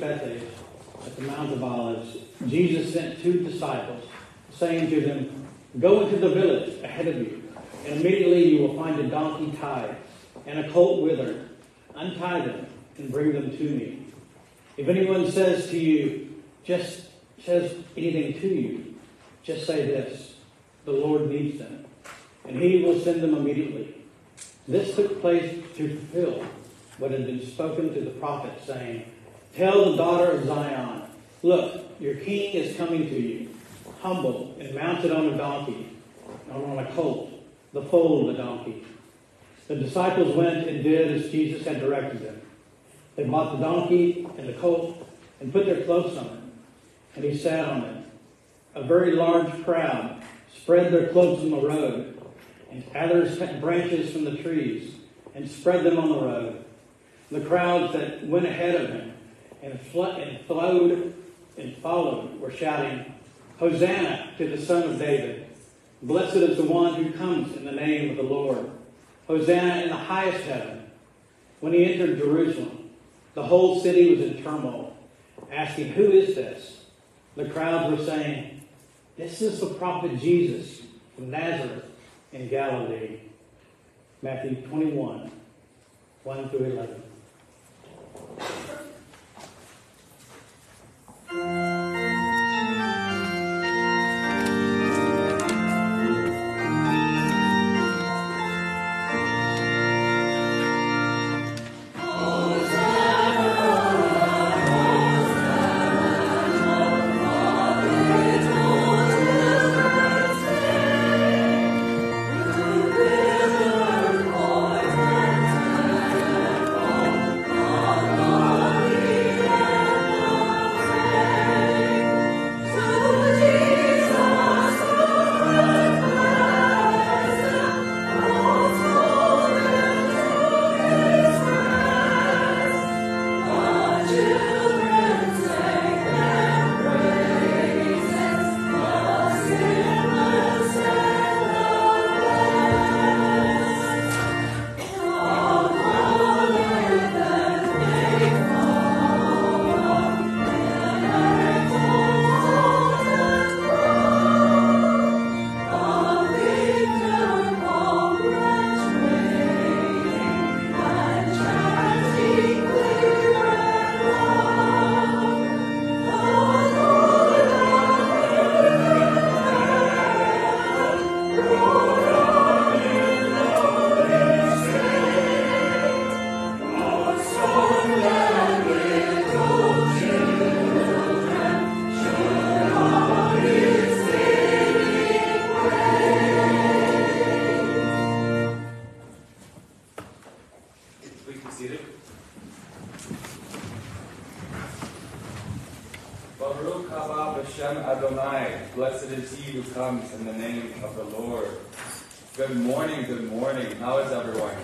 Bethany, at the Mount of Olives, Jesus sent 2 disciples, saying to them, "Go into the village ahead of you, and immediately you will find a donkey tied and a colt with her. Untie them and bring them to me. If anyone says anything to you, just say this: the Lord needs them, and he will send them immediately." This took place to fulfill what had been spoken to the prophet, saying, "Tell the daughter of Zion, look, your king is coming to you, humble and mounted on a donkey, or on a colt, the foal of a donkey." The disciples went and did as Jesus had directed them. They bought the donkey and the colt and put their cloaks on it, and he sat on it. A very large crowd spread their cloaks on the road, and others cut branches from the trees and spread them on the road. The crowds that went ahead of him and followed were shouting, "Hosanna to the Son of David. Blessed is the one who comes in the name of the Lord. Hosanna in the highest heaven." When he entered Jerusalem, the whole city was in turmoil, asking, "Who is this?" The crowds were saying, "This is the prophet Jesus from Nazareth in Galilee." Matthew 21, 1 through 11. Baruch haba b'shem Adonai. Blessed is he who comes in the name of the Lord. Good morning, good morning. How is everyone?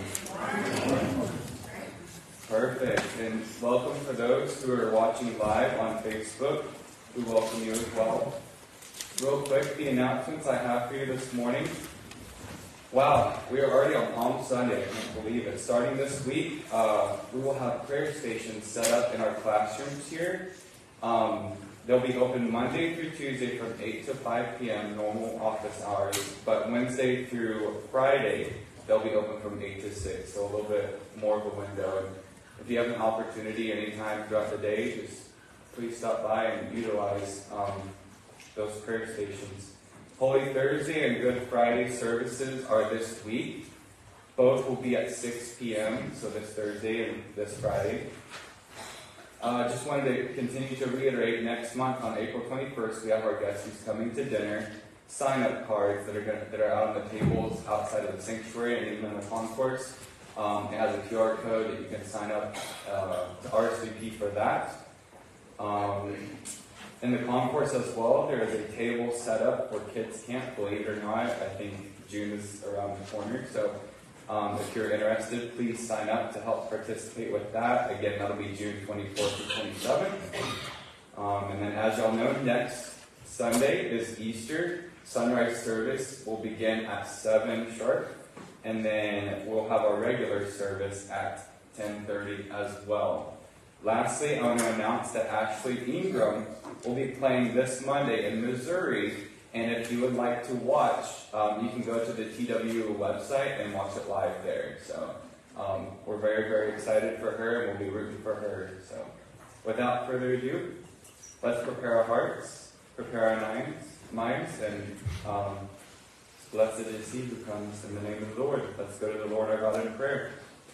Perfect. And welcome for those who are watching live on Facebook. We welcome you as well. Real quick, the announcements I have for you this morning. Wow, we are already on Palm Sunday. I can't believe it. Starting this week, we will have prayer stations set up in our classrooms here. They'll be open Monday through Tuesday from 8 to 5 p.m., normal office hours. But Wednesday through Friday, they'll be open from 8 to 6, so a little bit more of a window. And if you have an opportunity anytime throughout the day, just please stop by and utilize those prayer stations. Holy Thursday and Good Friday services are this week. Both will be at 6 p.m., so this Thursday and this Friday. Just wanted to continue to reiterate, next month on April 21st, we have our guest who's coming to dinner. Sign-up cards that are out on the tables outside of the sanctuary and even in the concourse. It has a QR code that you can sign up to RSVP for that. In the concourse as well, there is a table set up for kids camp. Believe it or not, I think June is around the corner. So if you're interested, please sign up to help participate with that. Again, that'll be June 24th to 27th. And then as y'all know, next Sunday is Easter. Sunrise service will begin at 7 sharp. And then we'll have our regular service at 10:30 as well. Lastly, I want to announce that Ashley Ingram will be playing this Monday in Missouri. And if you would like to watch, you can go to the TW website and watch it live there. So we're very, very excited for her, and we'll be rooting for her. So without further ado, let's prepare our hearts, prepare our minds, and blessed is he who comes in the name of the Lord. Let's go to the Lord our God in prayer.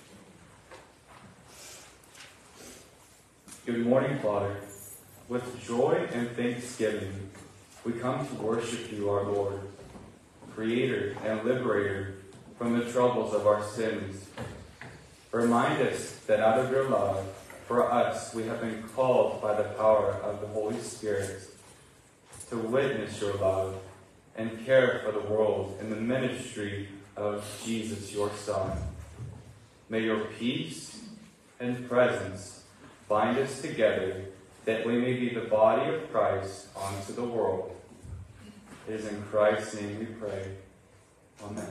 Good morning, Father. With joy and thanksgiving, we come to worship you, our Lord, Creator and Liberator from the troubles of our sins. Remind us that out of your love for us, we have been called by the power of the Holy Spirit to witness your love and care for the world in the ministry of Jesus, your Son. May your peace and presence bind us together, that we may be the body of Christ unto the world. It is in Christ's name we pray. Amen.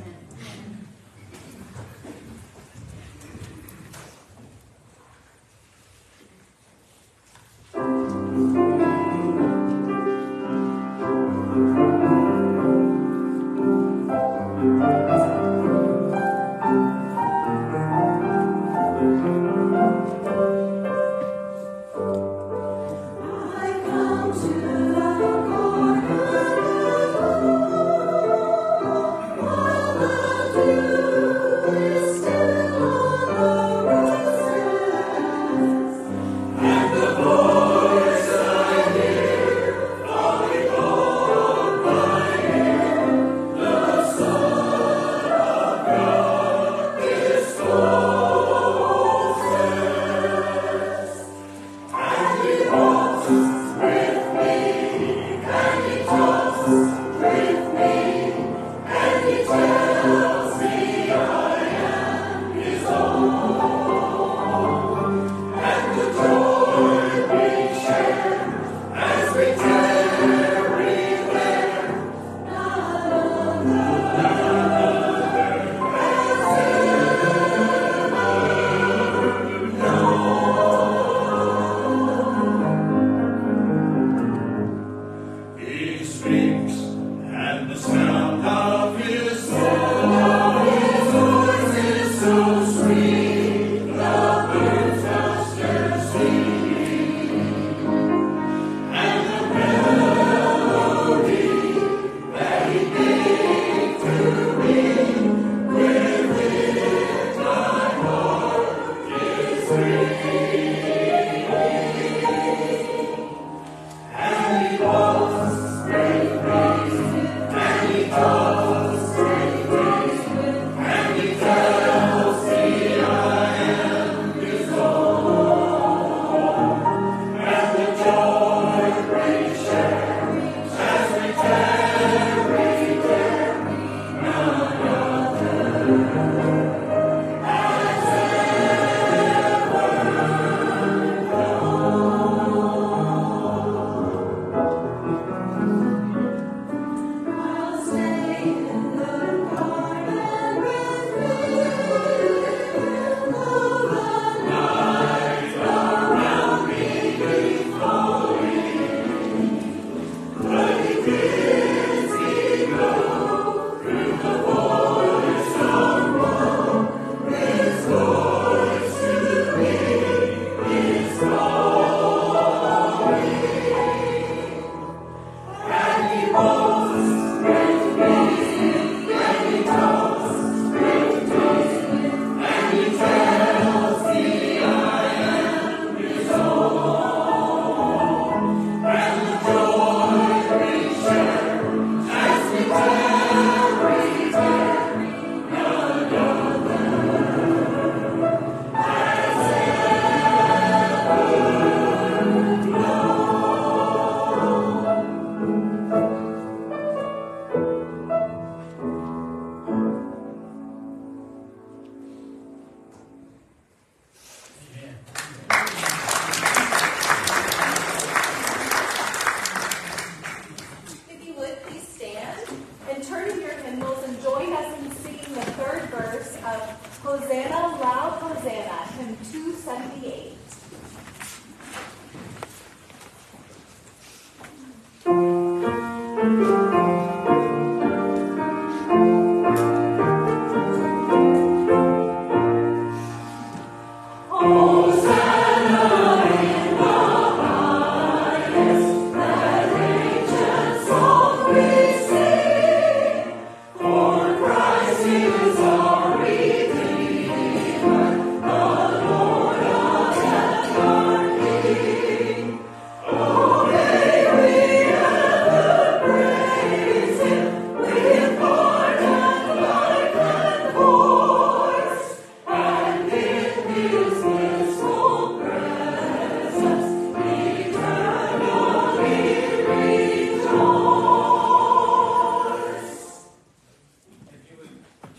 Hosanna, loud Hosanna, hymn 278.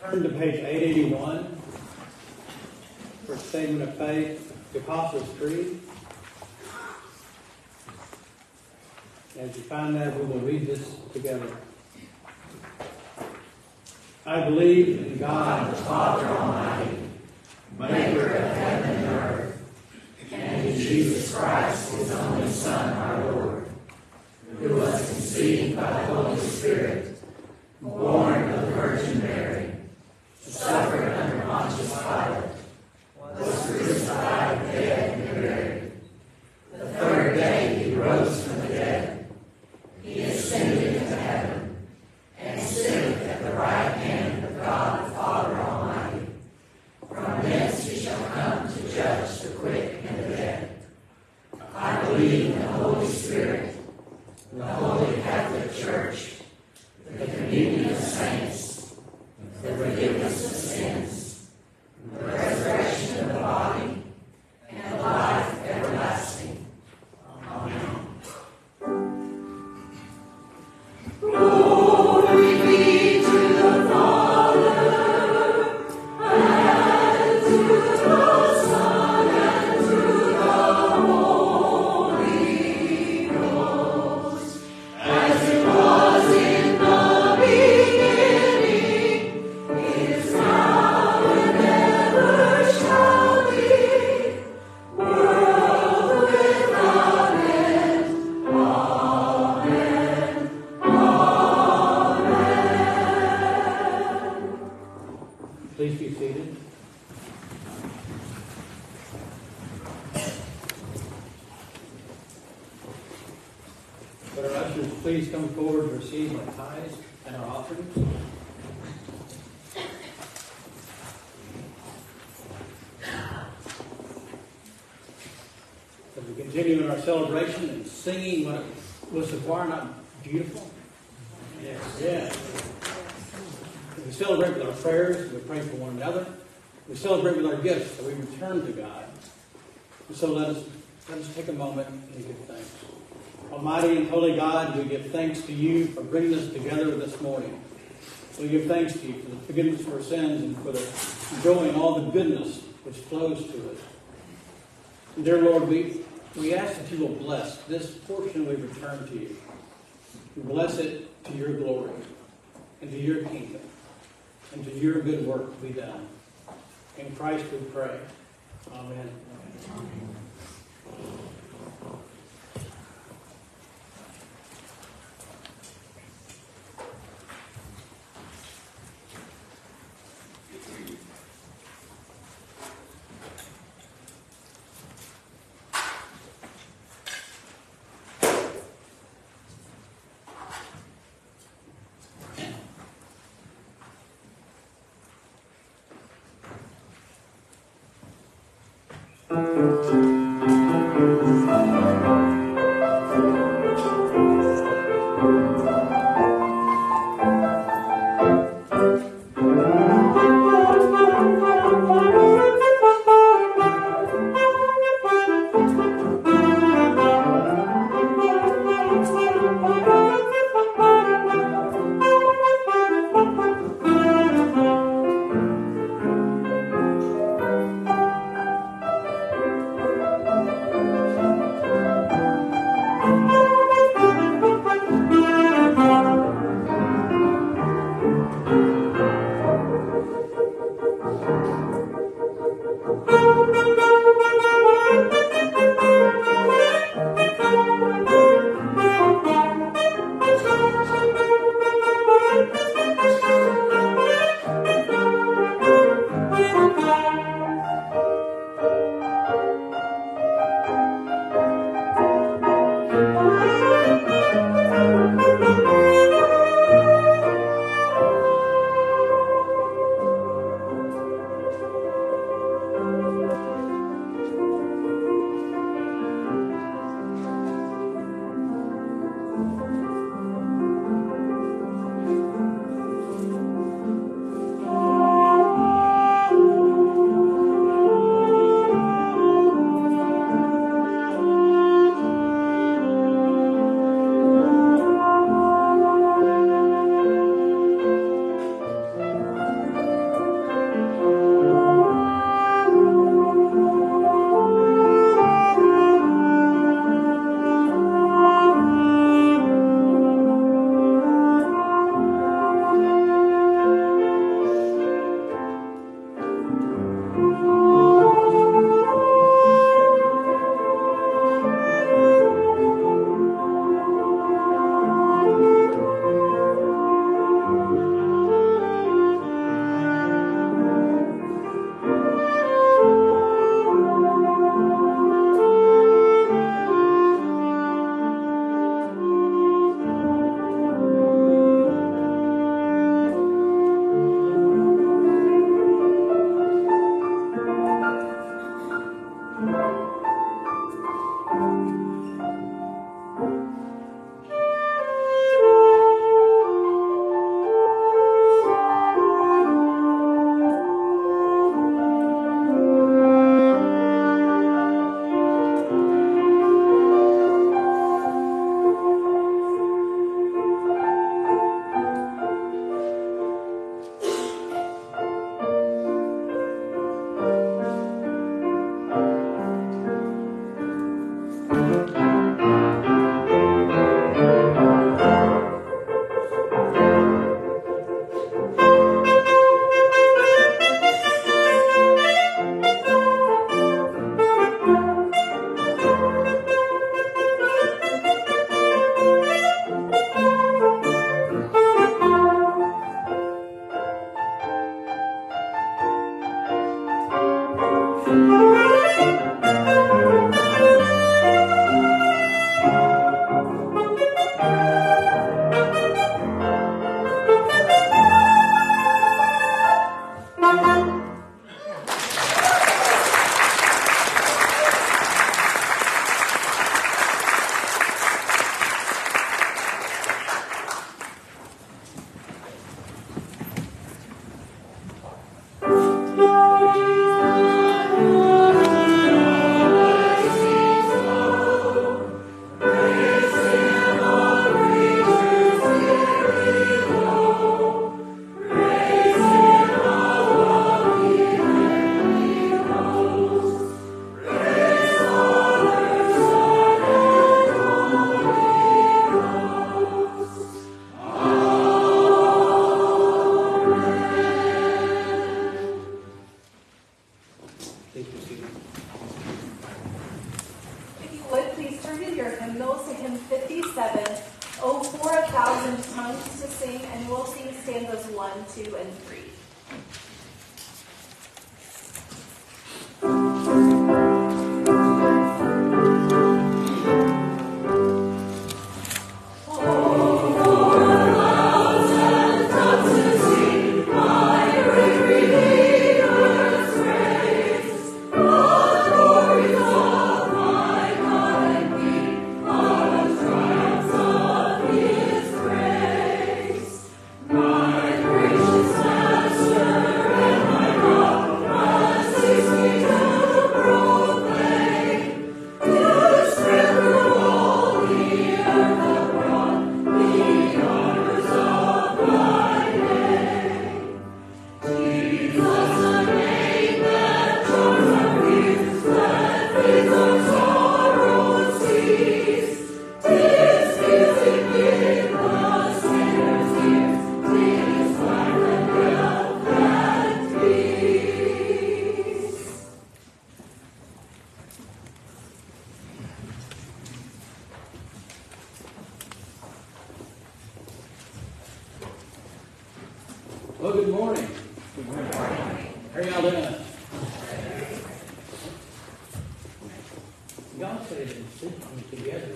Turn to page 881 for Statement of Faith, the Apostles' Creed. As you find that, we will read this together. I believe in God, the Father Almighty, maker of heaven and earth, and in Jesus Christ, his only Son, our Lord, who was conceived by the Holy Spirit, born of the Virgin Mary, suffered under Pontius Pilate, was crucified, dead, and buried. The third day he rose from the dead. He ascended into heaven, and sitteth at the right hand of God the Father Almighty. From thence he shall come to judge the quick and the dead. I believe in the Holy Spirit, the Holy Catholic Church, the communion of saints, the forgiveness of sins, the resurrection of the body, and the life everlasting. Amen. Glory be to the Father, and to the Son, and to the Holy Ghost, as it was in the beginning, is now, and ever shall be, world without end. Amen. Please be seated. Would our ushers please come forward to receive our tithes and our offerings? As we continue in our celebration and singing, was the choir not beautiful? Yes. Yes. We celebrate with our prayers, we pray for one another. We celebrate with our gifts that we return to God. And so let us take a moment and give thanks. Almighty and holy God, we give thanks to you for bringing us together this morning. We give thanks to you for the forgiveness of our sins and for the joy and all the goodness which flows to us. And dear Lord, we ask that you will bless this portion we return to you. Bless it to your glory and to your kingdom and to your good work to be done. In Christ we pray. Amen. Amen. Well, good morning. Good morning. How are y'all doing? Y'all say it and sit on it together.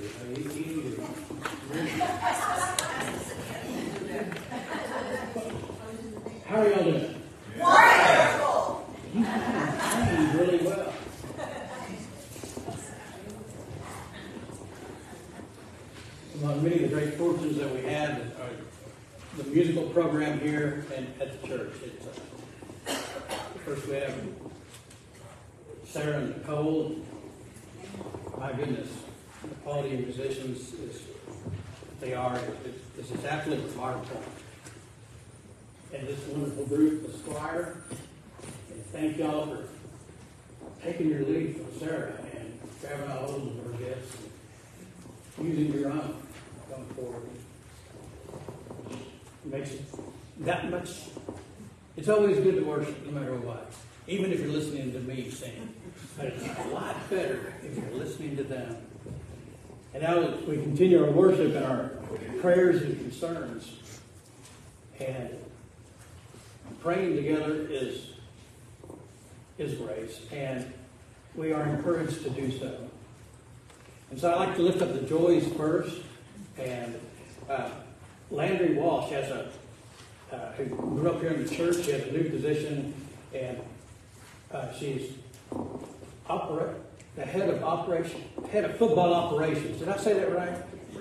How are y'all doing? Wonderful! You sing really well. One of many of the great fortunes that we have are the musical program here and at the church. First we have Sarah and Nicole. My goodness, the quality of musicians they are. It's just absolutely remarkable. And this wonderful group, the Squire. And thank y'all for taking your lead from Sarah and grabbing all hold of her gifts and using your own going forward. It makes it that much. It's always good to worship no matter what, even if you're listening to me sing. But it's a lot better if you're listening to them. And now that we continue our worship and our prayers and concerns, and praying together is grace, and we are encouraged to do so. And so I like to lift up the joys first, and Landry Walsh has who grew up here in the church. She has a new position, and she's the head of football operations. Did I say that right?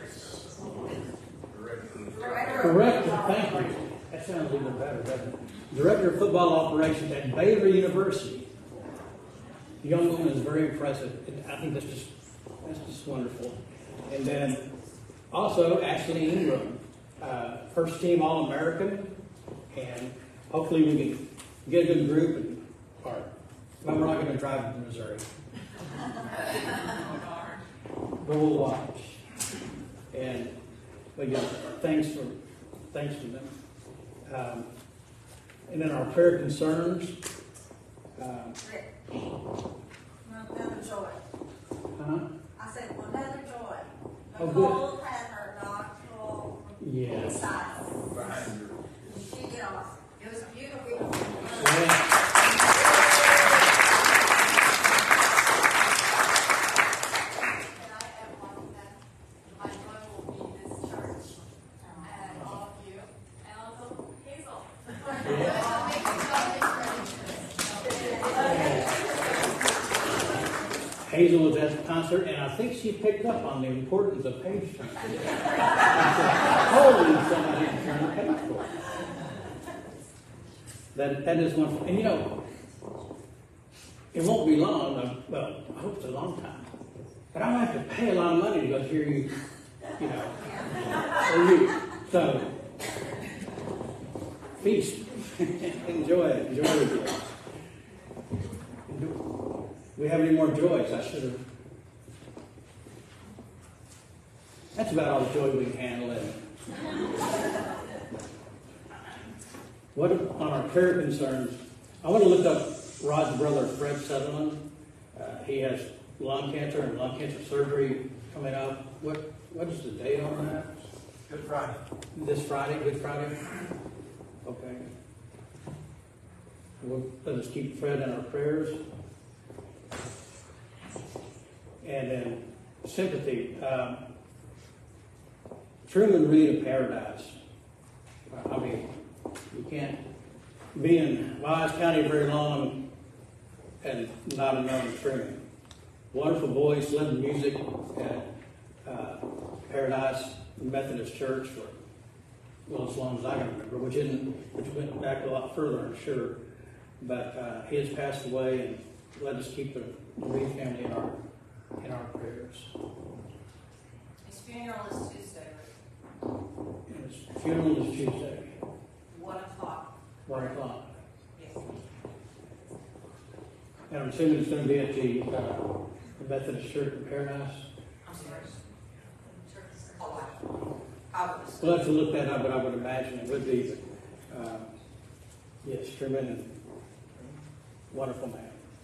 Director. Thank you. That sounds even better, doesn't it? Director of football operations at Baylor University. The young woman is very impressive. And I think that's just wonderful. And then also Ashley Ingram, first team All-American, and hopefully we can get a good group. Well, we're not going to drive to Missouri, but we'll watch. And again, thanks for them. And then our prayer concerns. Another joy. Huh? I said another joy. Oh, Nicole had her doctoral Yes. thesis. She did awesome. It was beautiful. Yeah. Hazel was at the concert, and I think she picked up on the importance of page turn. Holy somebody to turn the page for. That is wonderful. And it won't be long. Well, I hope it's a long time. But I don't have to pay a lot of money to go hear you, or you. So, feast. Enjoy it. Enjoy it. Do we have any more joys? I should have. That's about all the joy we can handle, isn't it? What on our prayer concerns? I want to lift up Rod's brother, Fred Sutherland. He has lung cancer and lung cancer surgery coming up. What is the date on that? Good Friday. This Friday, Good Friday? Okay. Let us keep Fred in our prayers. And then sympathy. Truman Reed of Paradise. I mean, you can't be in Wise County very long and not have known Truman. Wonderful voice, led music at Paradise Methodist Church for, well, as long as I can remember, which went back a lot further, I'm sure. But he has passed away, and let us keep the Reed family in our prayers. His funeral is Tuesday. And his funeral is Tuesday, 1 o'clock. 1 o'clock. Yes. And I'm assuming it's going to be at the Methodist Church in Paradise. I'm sorry. Oh, I was. We'll have to look that up, but I would imagine it would be. Yes, Truman, and wonderful man.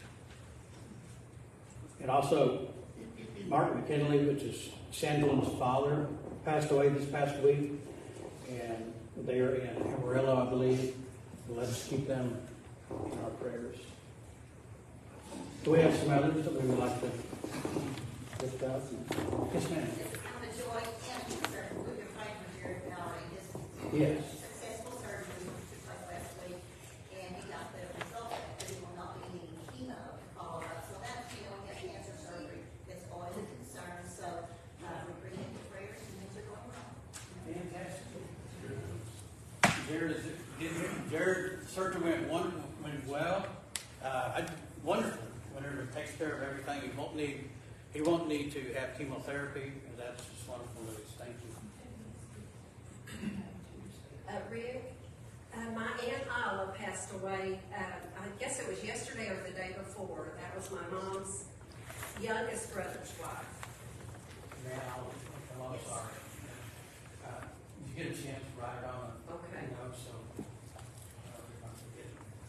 And also, Mark McKinley, which is Sandlin's father, passed away this past week. And they are in Amarillo, I believe. Let us keep them in our prayers. Do we have some others that we would like to lift up? Yes, ma'am. The joy and concern with your fight for Jared Valerie. His Yes. successful surgery took place last week, and he got the result that he will not be needing chemo to follow up. So that's, he has cancer surgery. That's always a concern. So we bring in the prayers and things are going well. Fantastic. Jared surgery went well. Wonderful. Whenever it takes care of everything, he won't need to have chemotherapy, and that's just wonderful news. Thank you. Rick, my Aunt Isla passed away, I guess it was yesterday or the day before. That was my mom's youngest brother's wife. Man, I'm sorry. If you get a chance, write it on. Okay. So if I forget.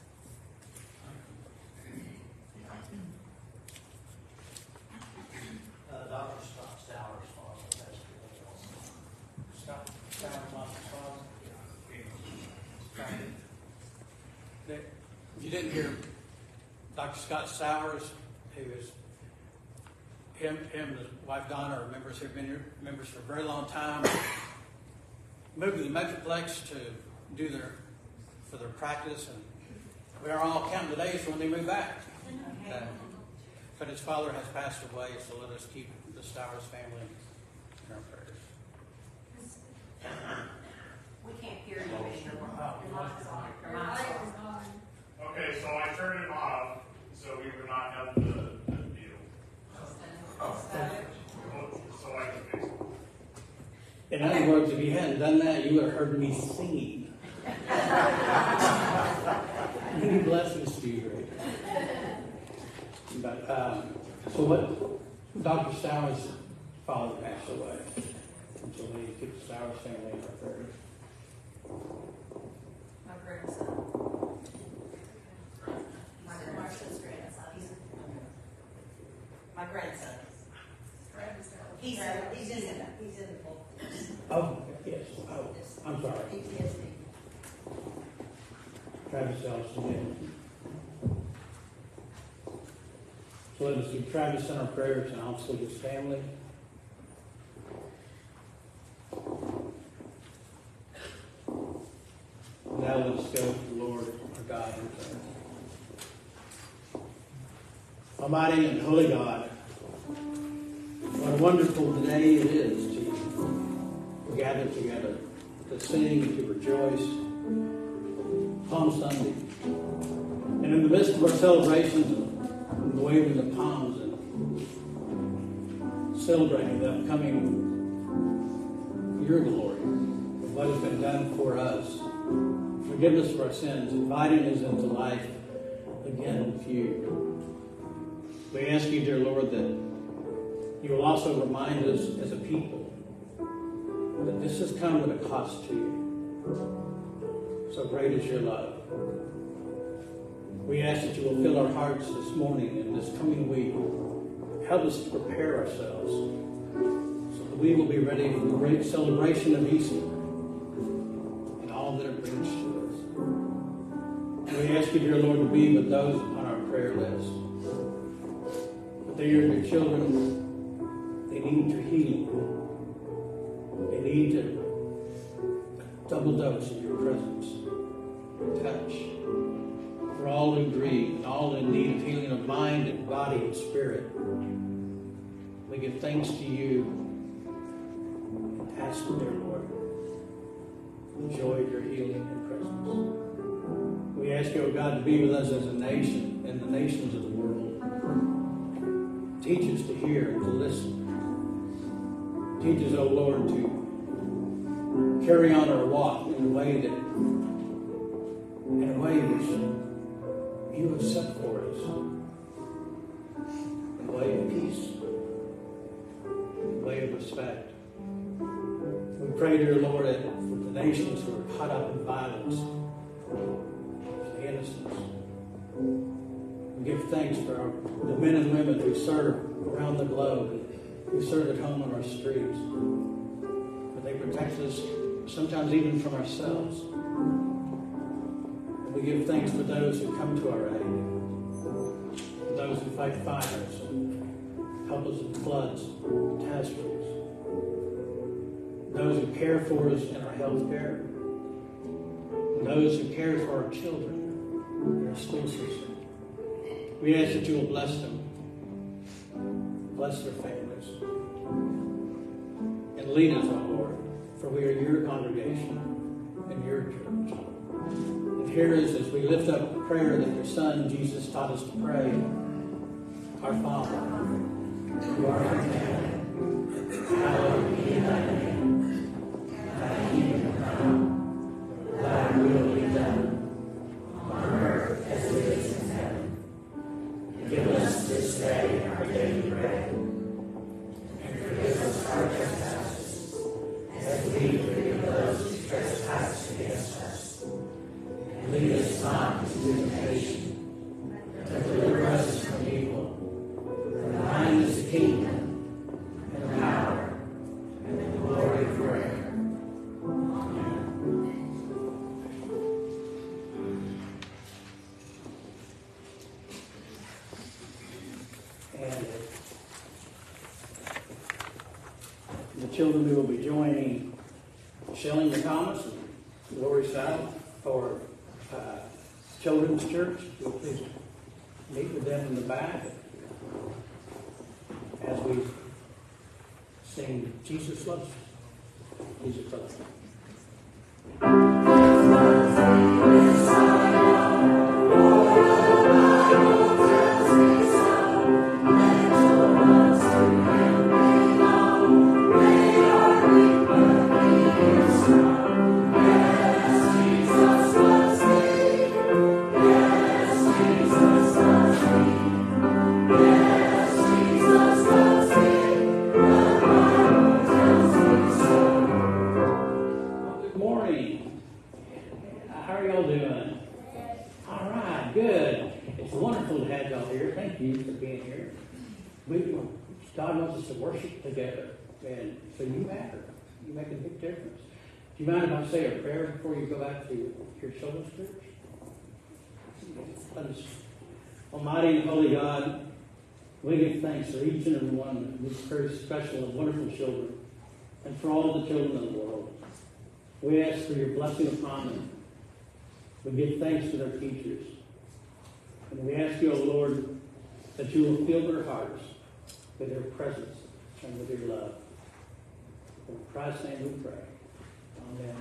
Dr. Scott Stowers' father. That's Scott Stowers' father. If you didn't hear Dr. Scott Stowers, who is him and his wife Donna are members who've been members for a very long time. Moved to the Metroplex to do for their practice, and we are all counting the days when they move back. But his father has passed away, so let us keep the Stowers family in our prayers. We can't hear you. Your mic is on. Your Your mic's mic on. is on. Okay, so I turned him off, so we would not have the deal. So I can fix it. In other words, if you hadn't done that, you would have heard me singing. Many blessings to you, Rick. But so what? Dr. Stowers' father passed away, and so we keep the Stowers family in our prayers. My grandson. My son's grandson. My grandson. He's in the book. Oh, yes. Oh, I'm sorry. PTSD. Travis Ellison. So let us keep Travis in our prayers and also his family. Now let us go to the Lord our God in prayer. Almighty and holy God, what a wonderful day it is to gather together, to sing and to rejoice. Palm Sunday. And in the midst of our celebrations and waving the palms and celebrating the upcoming your glory, what has been done for us, forgiveness for our sins, inviting us into life again with you. We ask you, dear Lord, that you will also remind us as a people that this has come at a cost to you. So great is your love. We ask that you will fill our hearts this morning and this coming week. Help us to prepare ourselves so that we will be ready for the great celebration of Easter and all that it brings to us. And We ask you, dear Lord, to be with those on our prayer list. But they are your children. They need your healing. They need a double dose of your presence, your touch. For all who grieve and all in need of healing of mind and body and spirit, we give thanks to you and ask, dear Lord, enjoy your healing and presence. We ask you, O God, to be with us as a nation and the nations of the world. Teach us to hear and to listen. Teach us, O Lord, to carry on our walk in a way which you have set for us. In a way of peace. In a way of respect. We pray, dear Lord, that for the nations who are caught up in violence, for the innocents, we give thanks for the men and women who serve around the globe, who serve at home on our streets. But they protect us sometimes even from ourselves. And we give thanks for those who come to our aid, for those who fight fires and help us in floods, catastrophes, those who care for us in our health care, and those who care for our children in our school system. We ask that you will bless them, bless their families, and lead us, O Lord, for we are your congregation and your church. And hear us as we lift up the prayer that your Son, Jesus, taught us to pray. Our Father, who art in heaven, hallowed be thy name. Thy kingdom come, thy will be done, on earth as it is in heaven. Give us this day our daily bread, and forgive us our trespasses, as we forgive those who trespass against us. And lead us not into temptation, but deliver us from evil. For thine is the kingdom, and the power, and the glory forever. Amen. And the children who will be joining Shelley Thomas and Lori South for Children's Church, you'll please meet with them in the back as we sing Jesus Loves You. Jesus Loves You. God wants us to worship together, and so you matter. You make a big difference. Do you mind if I say a prayer before you go back to your children's church? Let us. Almighty and holy God, we give thanks for each and every one of these very special and wonderful children, and for all the children of the world. We ask for your blessing upon them. We give thanks to their teachers. And we ask you, O Lord, that you will fill their hearts with your presence and with your love. In Christ's name we pray. Amen.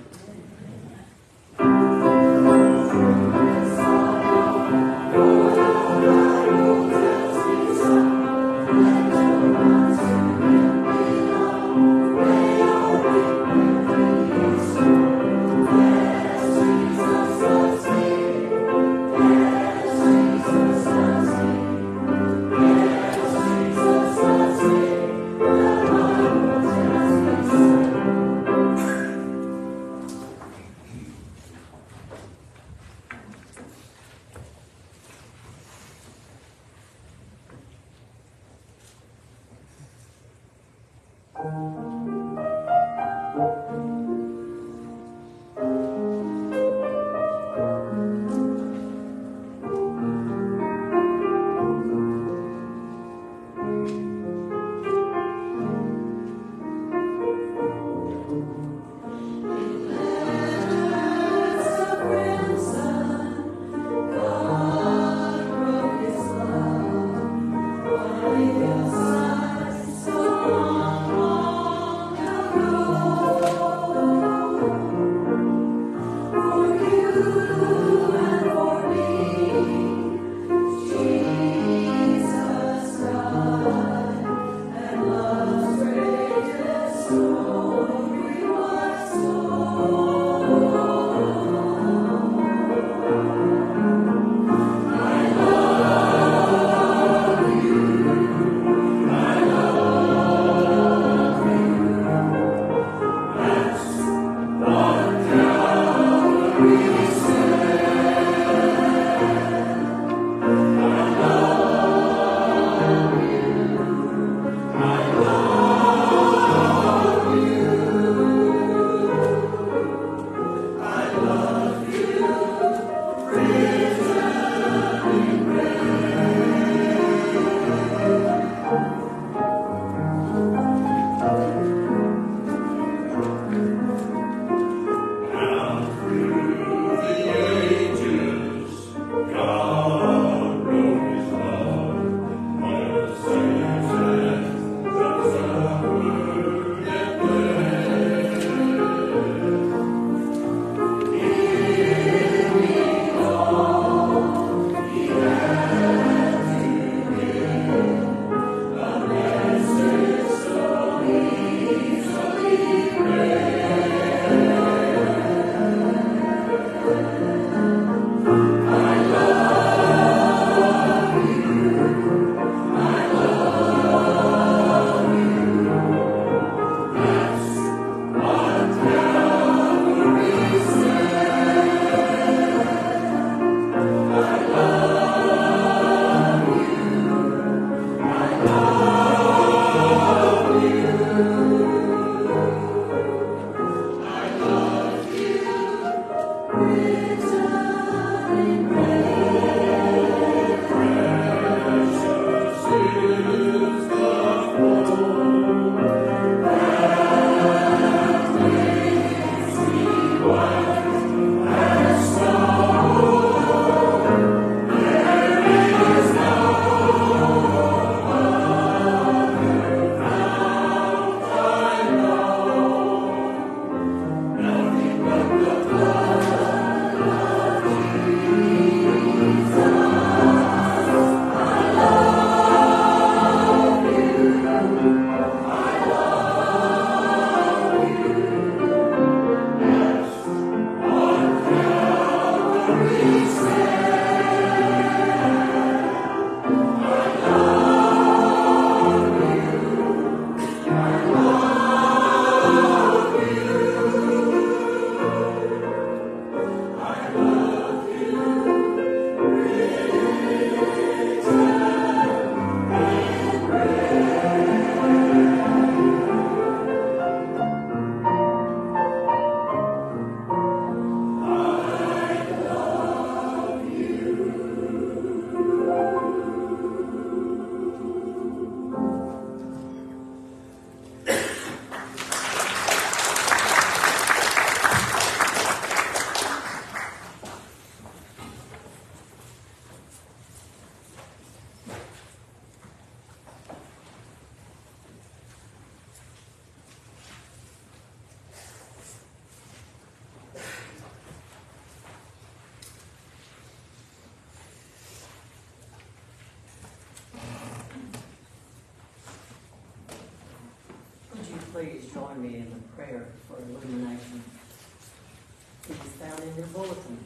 Please join me in the prayer for illumination. It is found in your bulletin.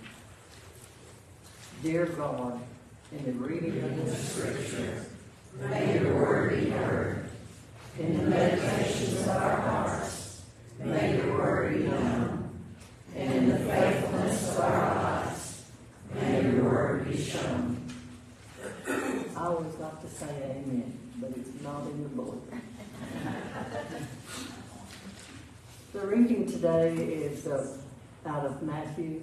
Dear God, in the reading of the Scripture, may your word be heard. In the meditations of our hearts, may your word be known. And in the faithfulness of our lives, may your word be shown. I always like to say amen, but it's not in the bulletin. The reading today is out of Matthew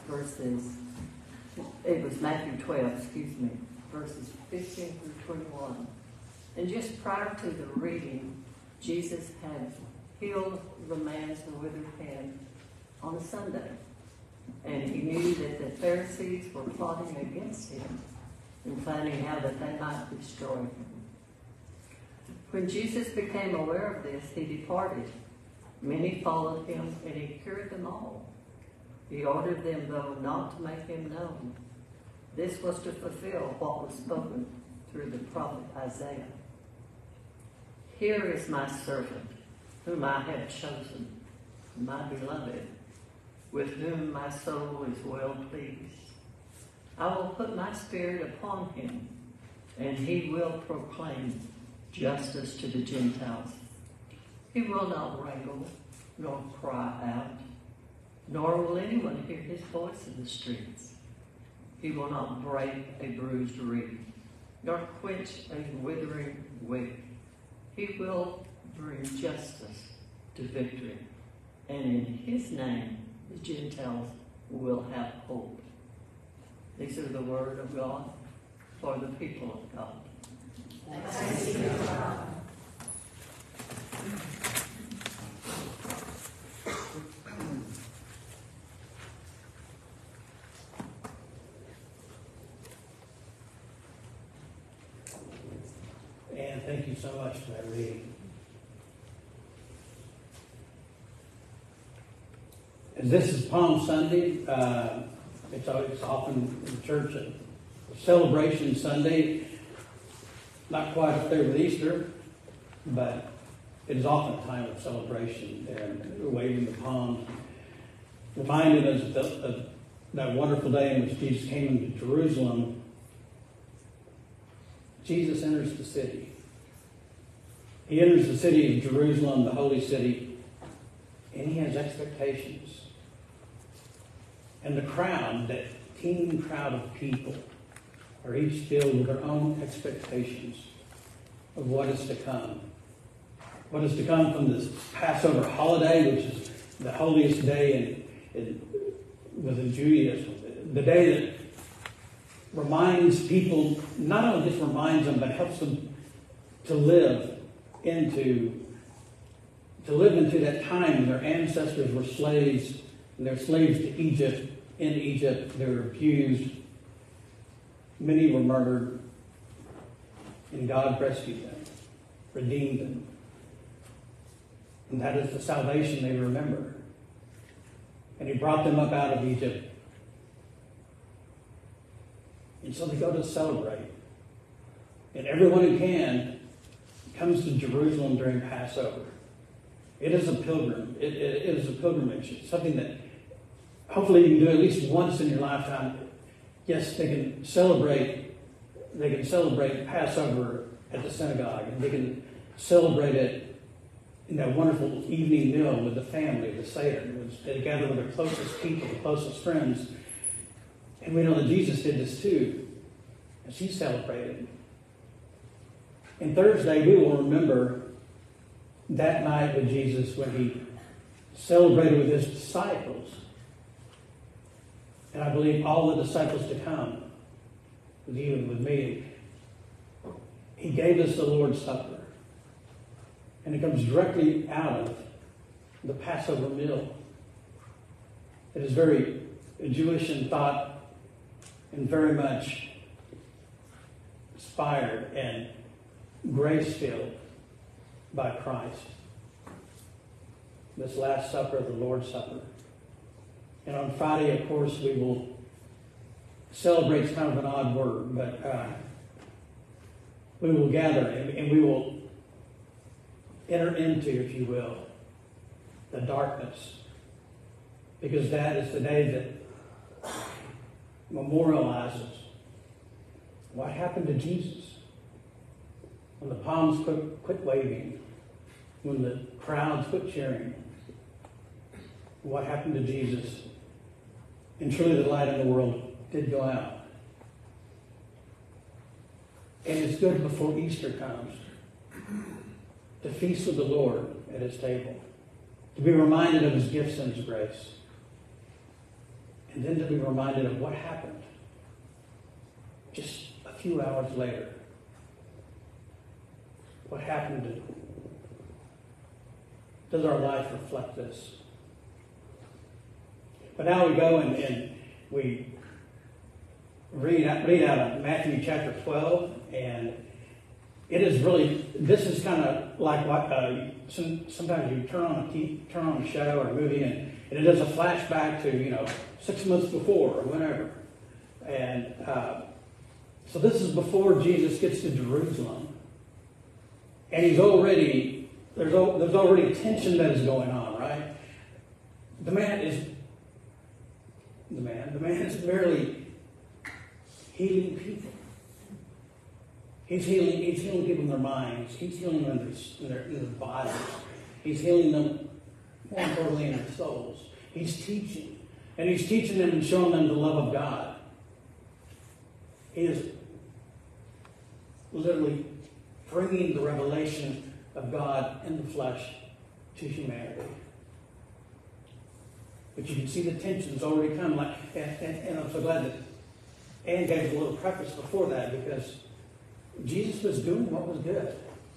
Matthew 12, verses 15 through 21. And just prior to the reading, Jesus had healed the man's withered hand on a Sunday. And he knew that the Pharisees were plotting against him and planning how that they might destroy him. When Jesus became aware of this, he departed. Many followed him, and he cured them all. He ordered them, though, not to make him known. This was to fulfill what was spoken through the prophet Isaiah. Here is my servant, whom I have chosen, my beloved, with whom my soul is well pleased. I will put my spirit upon him, and he will proclaim justice to the Gentiles. He will not wrangle, nor cry out, nor will anyone hear his voice in the streets. He will not break a bruised reed, nor quench a withering wick. He will bring justice to victory, and in his name the Gentiles will have hope. These are the word of God for the people of God. Thanks be to God. Thank you so much for that reading. And this is Palm Sunday. It's often in church a celebration Sunday. Not quite up there with Easter, but it is often a time of celebration and waving the palms, reminding us of that wonderful day in which Jesus came into Jerusalem. Jesus enters the city. He enters the city of Jerusalem, the holy city, and he has expectations. And the crowd, that teeming crowd of people, are each filled with their own expectations of what is to come. What is to come from this Passover holiday, which is the holiest day within Judaism. The day that reminds people, not only just reminds them, but helps them to live into that time when their ancestors were slaves, and they're slaves to Egypt. In Egypt, they were abused. Many were murdered, and God rescued them, redeemed them. And that is the salvation they remember. And he brought them up out of Egypt. And so they go to celebrate. And everyone who can comes to Jerusalem during Passover. It is a pilgrim. It is a pilgrimage. It's something that hopefully you can do at least once in your lifetime. Yes, they can celebrate Passover at the synagogue, and they can celebrate it in that wonderful evening meal with the family, the Seder. They gather with their closest people, the closest friends. And we know that Jesus did this too, as he celebrated. And Thursday, we will remember that night with Jesus when he celebrated with his disciples. And I believe all the disciples to come, with you and with me. He gave us the Lord's Supper. And it comes directly out of the Passover meal. It is very Jewish in thought and very much inspired and grace-filled by Christ. This Last Supper, the Lord's Supper. And on Friday, of course, we will celebrate. It's kind of an odd word, but we will gather and we will enter into, if you will, the darkness. Because that is the day that memorializes what happened to Jesus. When the palms quit waving, when the crowds quit cheering, what happened to Jesus. And truly the light of the world did go out. And it's good before Easter comes to feast with the Lord at his table, to be reminded of his gifts and his grace, and then to be reminded of what happened just a few hours later. What happened? Does our life reflect this? But now we go and we read out of Matthew chapter 12, and it is really, this is kind of like what sometimes you turn on a show or a movie and it does a flashback to 6 months before or whenever, and so this is before Jesus gets to Jerusalem, and there's already tension that is going on, right? The man is merely healing people. He's healing people in their minds. He's healing them in their bodies. He's healing them, more importantly, in their souls. He's teaching. And he's teaching them and showing them the love of God. He is literally bringing the revelation of God in the flesh to humanity. But you can see the tensions already come. And I'm so glad that Anne gave a little preface before that, because Jesus was doing what was good.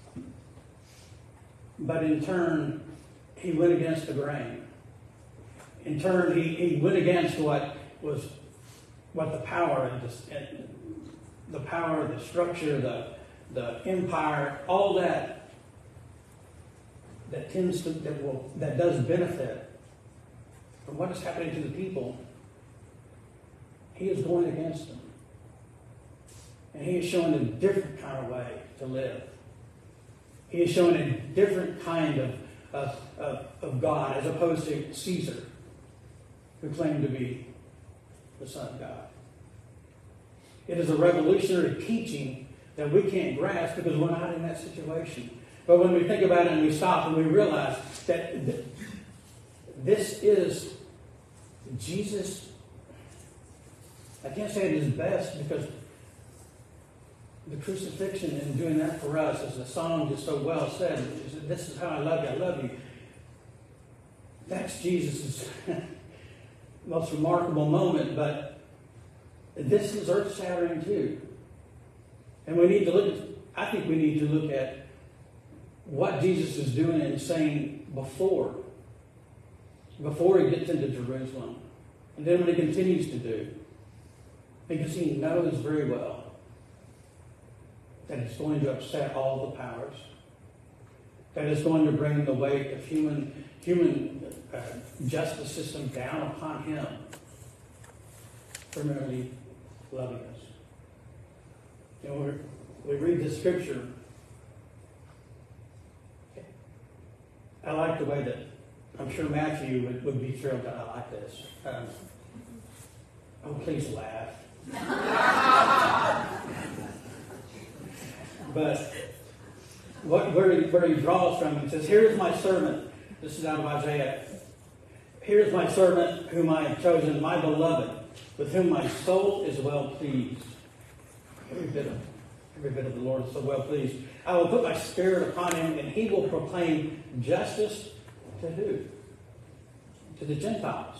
But in turn, he went against the grain. In turn, he went against what the power, the structure, the empire, all that tends to, that does benefit from what is happening to the people, he is going against them. And he is showing a different kind of way to live. He is showing a different kind of God, as opposed to Caesar, who claimed to be the Son of God. It is a revolutionary teaching that we can't grasp because we're not in that situation. But when we think about it and we stop and we realize that this is Jesus, I can't say it is best because the crucifixion and doing that for us, as the song just so well said, this is how I love you. That's Jesus' most remarkable moment, but this is earth-shattering too. And we need to I think we need to look at what Jesus is doing and saying before he gets into Jerusalem. And then what he continues to do. Because he knows very well that it's going to upset all the powers. That it's going to bring the weight of human justice system down upon him for merely loving us. You know, we read the scripture. I like the way that I'm sure Matthew would be thrilled that I like this. Oh, please laugh. But where he draws from, he says, "Here is my servant." This is out of Isaiah. "Here is my servant whom I have chosen, my beloved, with whom my soul is well pleased." Every bit of the Lord is so well pleased. "I will put my spirit upon him, and he will proclaim justice" to who? To the Gentiles.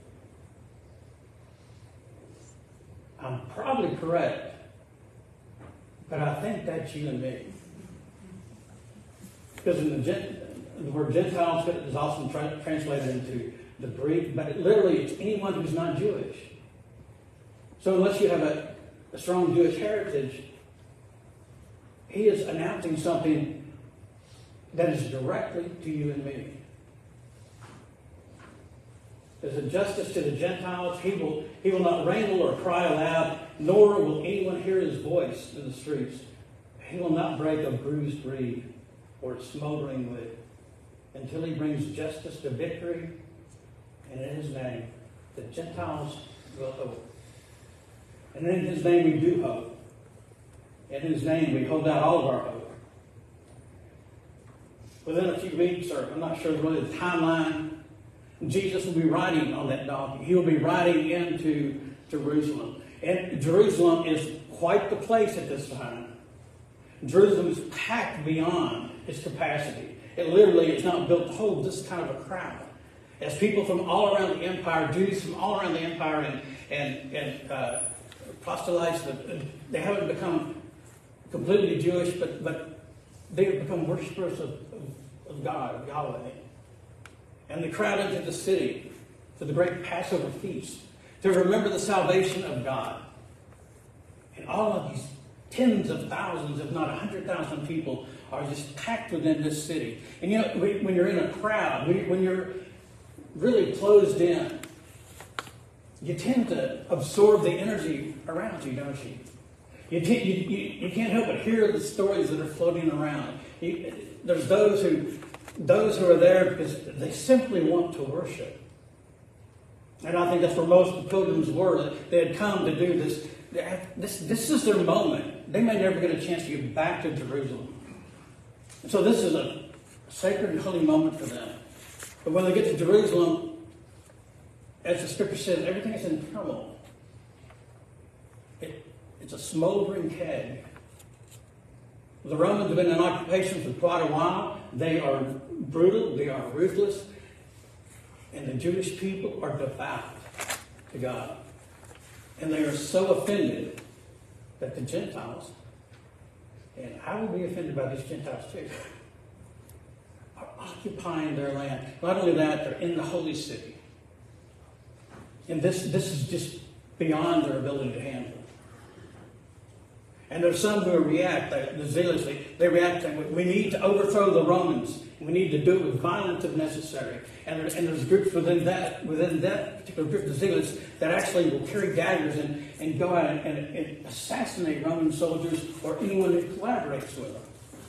I'm probably correct, but I think that's you and me. Because in the word Gentiles is also translated into the Greek, but literally it's anyone who's not Jewish. So unless you have a strong Jewish heritage, he is announcing something that is directly to you and me. There's a justice to the Gentiles. He will not wrangle or cry aloud, nor will anyone hear his voice in the streets. He will not break a bruised reed or smoldering wood until he brings justice to victory. And in his name, the Gentiles will hope. And in his name we do hope. In his name we hold out all of our hope. Within a few weeks, or I'm not sure really the timeline, Jesus will be riding on that donkey. He will be riding into Jerusalem. And Jerusalem is quite the place at this time. Jerusalem is packed beyond its capacity. It literally is not built to hold this kind of a crowd. As people from all around the empire, Jews from all around the empire and proselytes, they haven't become completely Jewish, but they have become worshipers of God, of Yahweh. And they crowd into the city for the great Passover feast to remember the salvation of God. And all of these tens of thousands, if not 100,000 people are just packed within this city. And you know, when you're in a crowd, when you're really closed in, you tend to absorb the energy around you, don't you? You can't help but hear the stories that are floating around. There's those who are there because they simply want to worship. And I think that's where most of the pilgrims were. They had come to do this. This is their moment. They may never get a chance to get back to Jerusalem. So this is a sacred and holy moment for them. But when they get to Jerusalem, as the scripture says, everything is in turmoil. It's a smoldering keg. The Romans have been in occupation for quite a while. They are brutal. They are ruthless. And the Jewish people are devout to God. And they are so offended that the Gentiles, and I will be offended by these Gentiles too, are occupying their land. Not only that, they're in the holy city. And this is just beyond their ability to handle. And there's some who react, the zealots, they react saying, we need to overthrow the Romans. We need to do it with violence if necessary. And there's groups within that particular group, the zealots, that actually will carry daggers and go out and assassinate Roman soldiers or anyone who collaborates with them.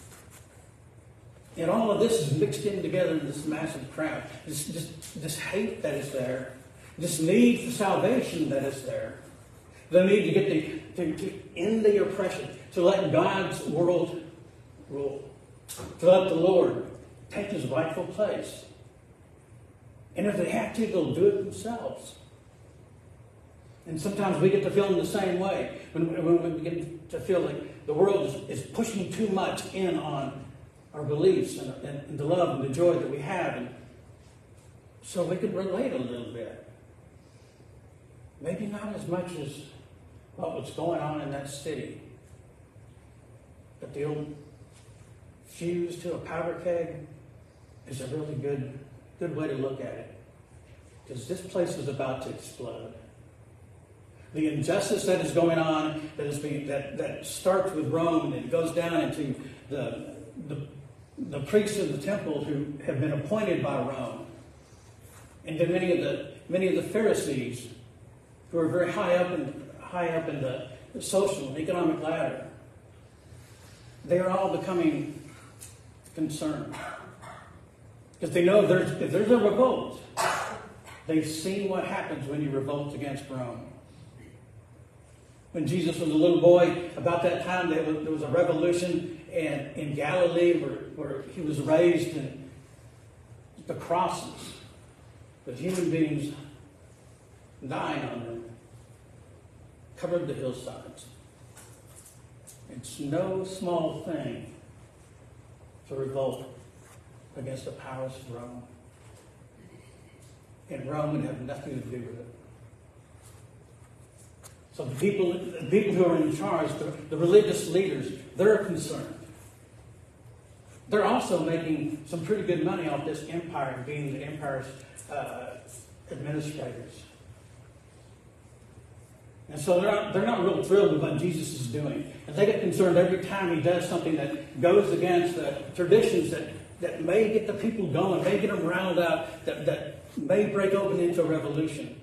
And all of this is mixed in together in this massive crowd. This hate that is there, this need for salvation that is there, the need to get to end the oppression, to let God's world rule, to let the Lord take his rightful place. And if they have to, they'll do it themselves. And sometimes we get to feel in the same way when we begin to feel like the world is pushing too much in on our beliefs and the love and the joy that we have. And so we could relate a little bit. Maybe not as much as what was going on in that city. But the old fuse to a powder keg is a really good way to look at it. Because this place is about to explode. The injustice that is going on, that starts with Rome and goes down into the priests of the temple who have been appointed by Rome, and to many of the Pharisees who are very high up in the social and economic ladder. They are all becoming concerned because they know if there's a revolt, they've seen what happens when you revolt against Rome. When Jesus was a little boy, about that time there was a revolution in Galilee where he was raised, and the crosses with human beings dying on them covered the hillsides. It's no small thing to revolt against the powers of Rome. And Rome would have nothing to do with it. So the people who are in charge, the religious leaders, they're concerned. They're also making some pretty good money off this empire, being the empire's administrators. And so they're not real thrilled with what Jesus is doing. And they get concerned every time he does something that goes against the traditions that may get the people going, may get them riled up, that may break open into a revolution.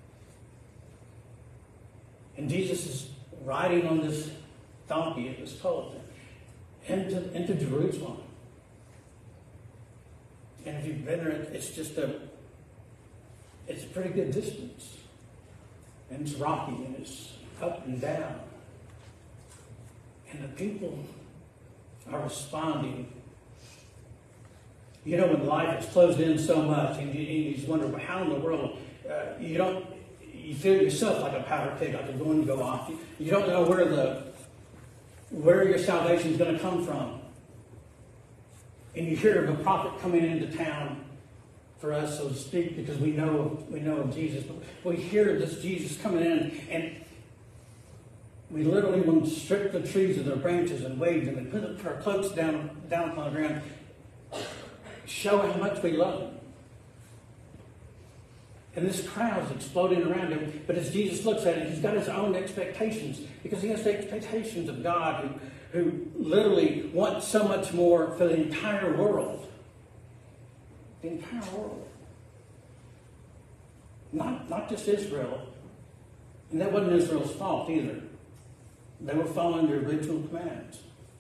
And Jesus is riding on this donkey, it was called, into Jerusalem. And if you've been there, it's a pretty good distance. And it's rocky, and it's up and down. And the people are responding. You know, when life is closed in so much, and you just wonder, well, how in the world, you feel yourself like a powder keg, like you're going to go off. You don't know where your salvation is going to come from. And you hear of a prophet coming into town for us, so to speak, because we know of Jesus. But we hear this Jesus coming in, and we literally want to strip the trees of their branches and wave them and put our cloaks down upon the ground, show how much we love him. And this crowd is exploding around him. But as Jesus looks at it, he's got his own expectations, because he has the expectations of God who literally wants so much more for the entire world. The entire world. Not just Israel. And that wasn't Israel's fault either. They were following the original commands.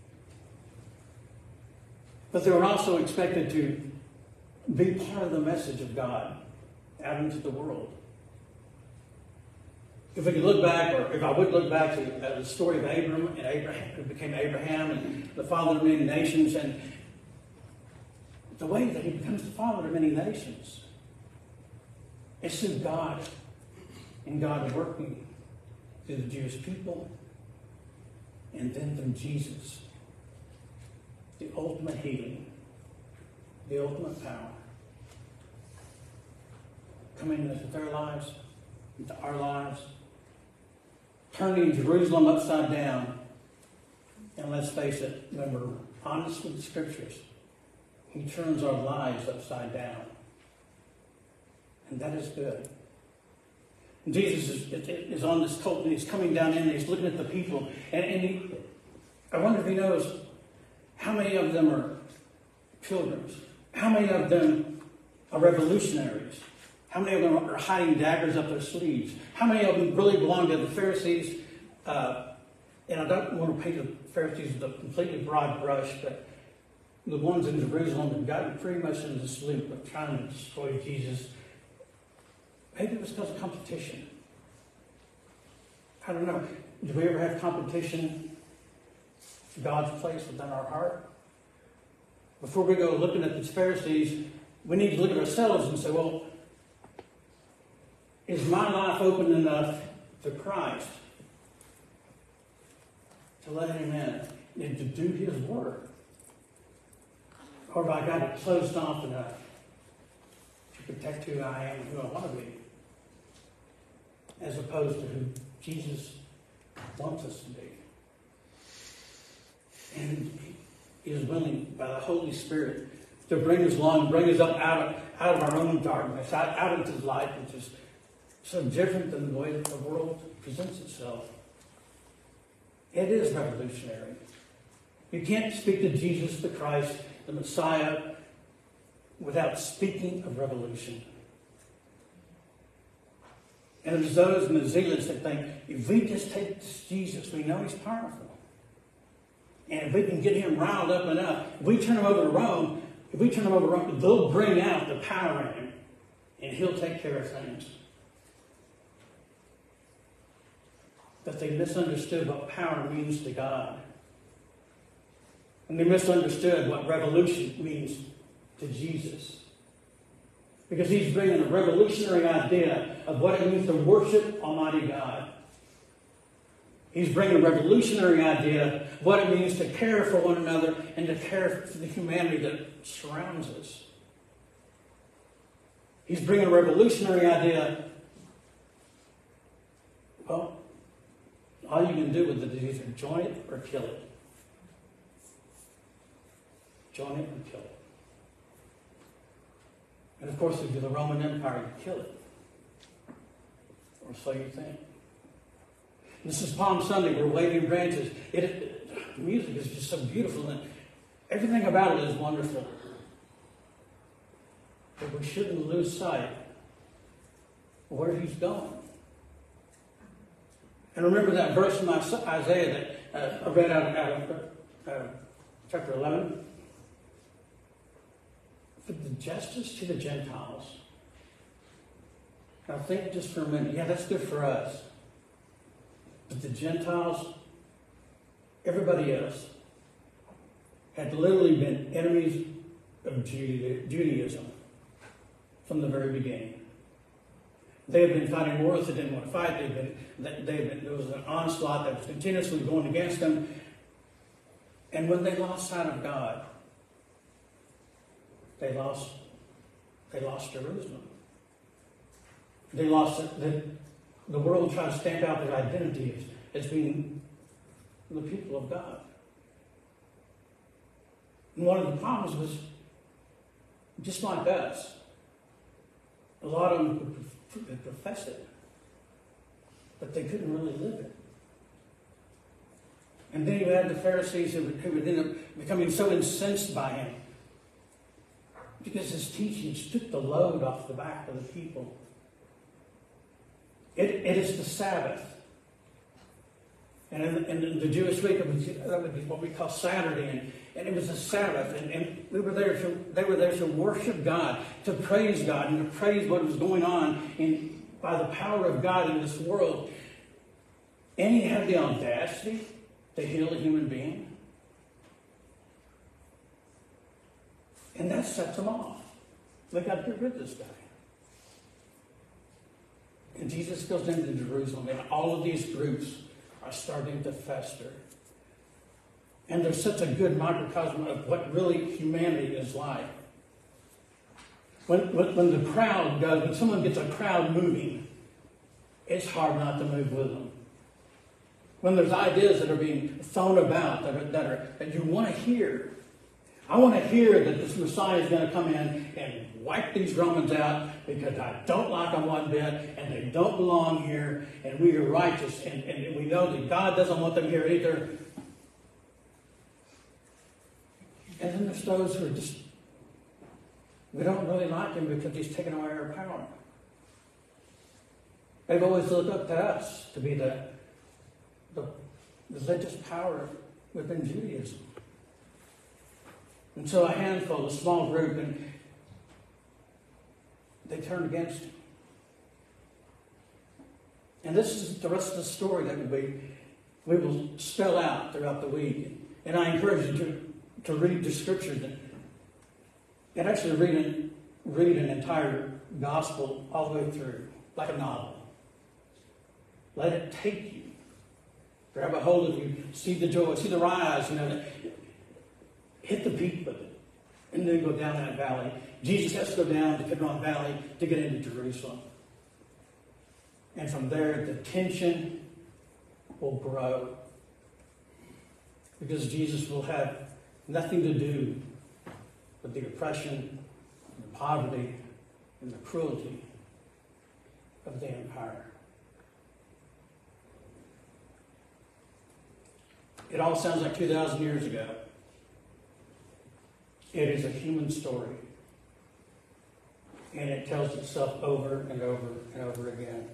But they were also expected to be part of the message of God out into the world. If we could look back, or if I would look back to the story of Abraham, who became Abraham, and the father of many nations, and the way that he becomes the father of many nations, it's through God, and God working through the Jewish people, and then through Jesus, the ultimate healing, the ultimate power, coming into their lives, into our lives, turning Jerusalem upside down. And let's face it, when we're honest with the Scriptures, he turns our lives upside down. And that is good. Jesus is on this colt, and he's coming down in, and he's looking at the people. I wonder if he knows how many of them are pilgrims, how many of them are revolutionaries, how many of them are hiding daggers up their sleeves, how many of them really belong to the Pharisees. And I don't want to paint the Pharisees with a completely broad brush, but the ones in Jerusalem have gotten pretty much in this loop of trying to destroy Jesus. Maybe it was because of competition. I don't know. Do we ever have competition for God's place within our heart? Before we go looking at these Pharisees, we need to look at ourselves and say, well, is my life open enough to Christ to let him in and to do his work? Or have I got it closed off enough to protect who I am and who I want to be, as opposed to who Jesus wants us to be? And he is willing, by the Holy Spirit, to bring us along, bring us up out of our own darkness, out into light, which is so different than the way that the world presents itself. It is revolutionary. You can't speak to Jesus the Christ, the Messiah, without speaking of revolution. And there's those in the zealots that think, if we just take this Jesus, we know he's powerful. And if we can get him riled up enough, if we turn him over to Rome, they'll bring out the power in him, and he'll take care of things. But they misunderstood what power means to God. And they misunderstood what revolution means to Jesus. Because he's bringing a revolutionary idea of what it means to worship Almighty God. He's bringing a revolutionary idea of what it means to care for one another and to care for the humanity that surrounds us. He's bringing a revolutionary idea. Well, all you can do with it is either join it or kill it. Join it and kill it. And of course, if you're the Roman Empire, you kill it. Or so you think. This is Palm Sunday. We're waving branches. The music is just so beautiful, and everything about it is wonderful. But we shouldn't lose sight of where he's going. And remember that verse from Isaiah that I read out of chapter 11? For the justice to the Gentiles. Now think just for a minute. Yeah, that's good for us. But the Gentiles, everybody else, had literally been enemies of Judaism from the very beginning. They had been fighting wars they didn't want to fight. There was an onslaught that was continuously going against them. And when they lost sight of God, they lost Jerusalem. They lost the world tried to stamp out their identity as being the people of God. And one of the problems was, just like us, a lot of them could profess it, but they couldn't really live it. And then you had the Pharisees who would end up becoming so incensed by him because his teachings took the load off the back of the people. It is the Sabbath. And in the Jewish week, that would be what we call Saturday. And it was a Sabbath. And they were there to worship God, to praise God, and to praise what was going on by the power of God in this world. And he had the audacity to heal a human being. And that sets them off. They got to get rid of this guy. And Jesus goes into Jerusalem, and all of these groups are starting to fester. And there's such a good microcosm of what really humanity is like. When the crowd goes, when someone gets a crowd moving, it's hard not to move with them. When there's ideas that are being thrown about that you want to hear, I want to hear that this Messiah is going to come in and wipe these Romans out because I don't like them one bit and they don't belong here and we are righteous and we know that God doesn't want them here either. And then there's those who are just, we don't really like him because he's taken away our power. They've always looked up to us to be the religious power within Judaism. And so a handful, a small group, and they turned against him. And this is the rest of the story that we will spell out throughout the week. And I encourage you to read the scriptures and actually read an entire gospel all the way through, like a novel. Let it take you. Grab a hold of you. See the joy. See the rise. Hit the peak with it. And then go down that valley. Jesus has to go down to Kidron Valley to get into Jerusalem. And from there, the tension will grow. Because Jesus will have nothing to do with the oppression, the poverty, and the cruelty of the empire. It all sounds like 2,000 years ago. It is a human story. And it tells itself over and over and over again.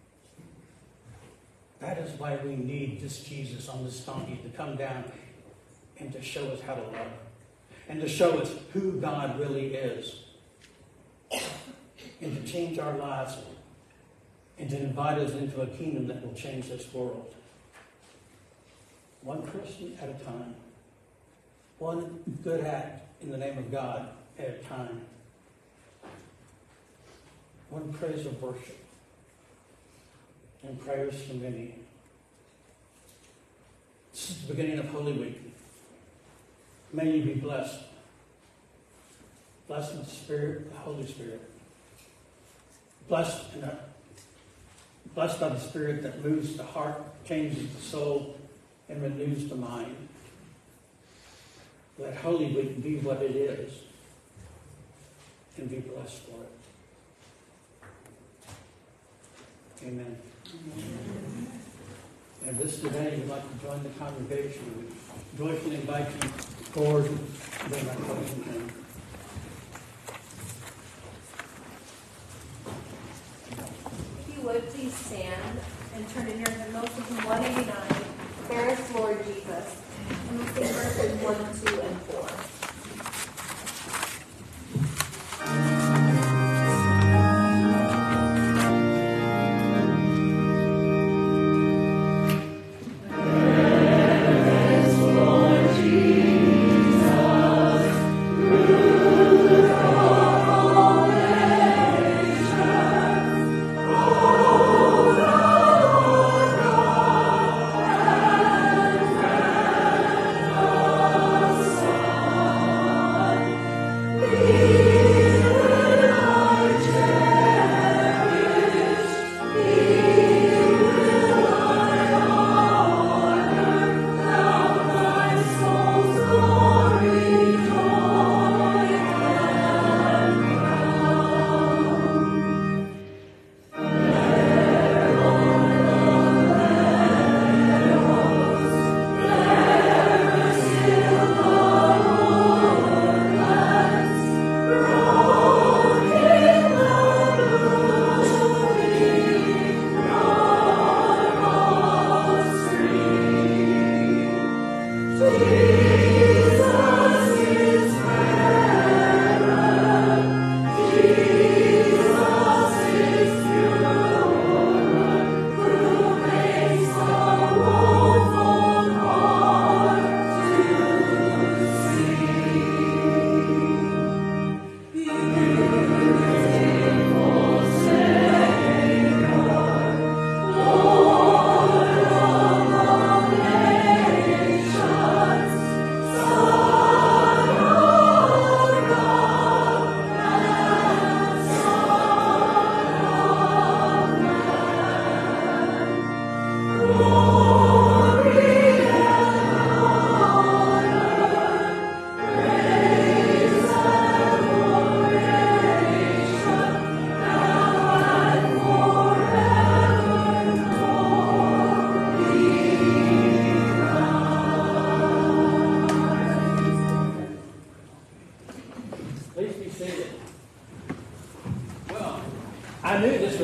That is why we need this Jesus on this donkey to come down and to show us how to love. And to show us who God really is. And to change our lives. And to invite us into a kingdom that will change this world. One person at a time. One good act in the name of God at a time. One praise of worship. And prayers from many. This is the beginning of Holy Week. May you be blessed. Blessed with the Spirit, the Holy Spirit. Blessed by the Spirit that moves the heart, changes the soul, and renews the mind. Let Holy Week be what it is, and be blessed for it. Amen. Amen. And this today, you'd like to join the congregation. We joyfully invite you forward during our closing hymn. If you would, please stand and turn in your hymnals to hymn 189, Fairest Lord Jesus, and we'll sing verses 1, 2, and 4. Nations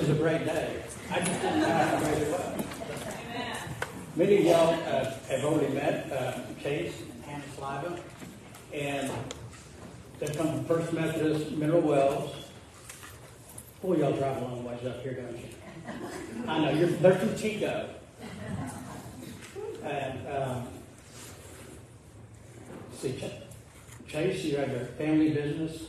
was a great day. I just didn't know how great it was. Many of y'all have already met Chase and Hannah Sliva, and they come from First Methodist Mineral Wells. Boy, y'all drive a long ways up here, don't you? I know, they're from Chico. And see, Chase, you have a family business,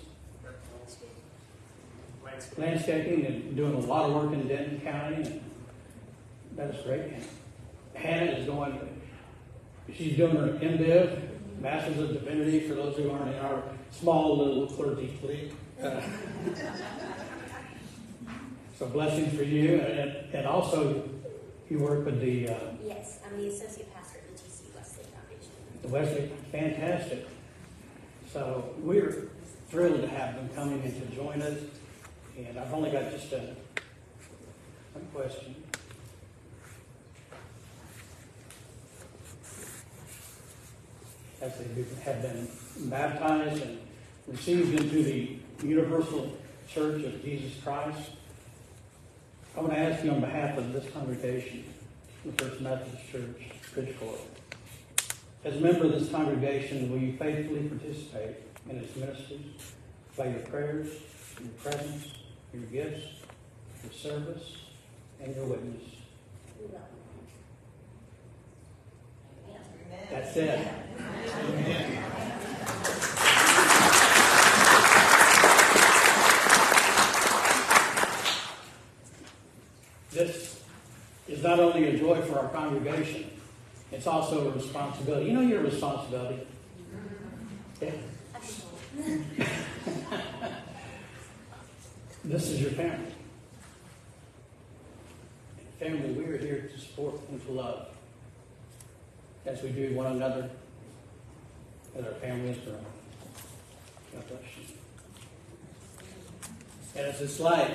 landscaping, and doing a lot of work in Denton County, and that is great. Hannah is she's doing her MDiv, Masters of Divinity, for those who aren't in our small little clergy clique. So blessings for you, and also you work with the Yes, I'm the associate pastor at the TC Wesley Foundation. the Wesley. Fantastic. So we're thrilled to have them coming in to join us, and I've only got just one question. As they have been baptized and received into the universal church of Jesus Christ, I want to ask you on behalf of this congregation, the First Methodist Church, Bridgeport, as a member of this congregation, will you faithfully participate in its ministries by your prayers, your presence, your gifts, your service, and your witness? We will. That's it. This is not only a joy for our congregation, it's also a responsibility. You know your responsibility? Yeah. This is your family. Family, we are here to support and to love as we do one another, as our family is growing. God bless you. And as this light,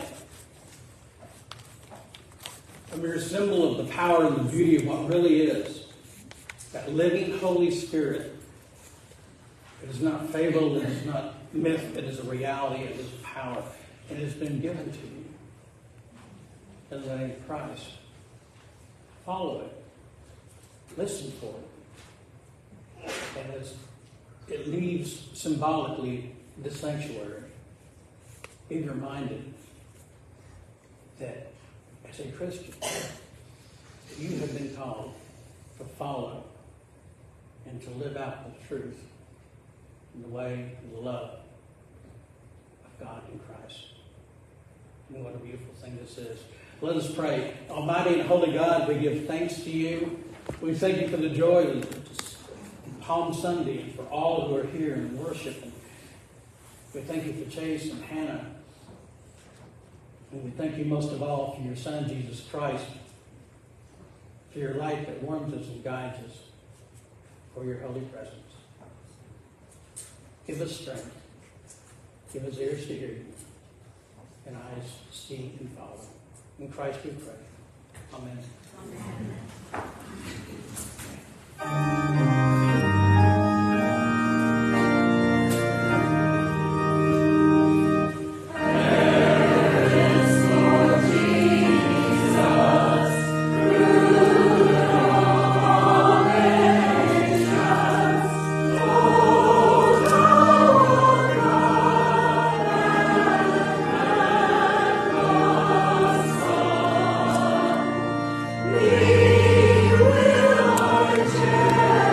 a mere symbol of the power and the beauty of what really is, that living Holy Spirit. It is not fable, it is not myth, it is a reality, it is power. It has been given to you in the name of Christ. Follow it. Listen for it. And as it leaves symbolically the sanctuary, be reminded that as a Christian, you have been called to follow and to live out the truth in the way and the love of God in Christ. And what a beautiful thing this is. Let us pray. Almighty and holy God, we give thanks to you. We thank you for the joy of Palm Sunday and for all who are here and worship. And we thank you for Chase and Hannah. And we thank you most of all for your Son, Jesus Christ, for your light that warms us and guides us, for your holy presence. Give us strength. Give us ears to hear you and eyes to see and follow. In Christ we pray. Amen. Amen. We will return.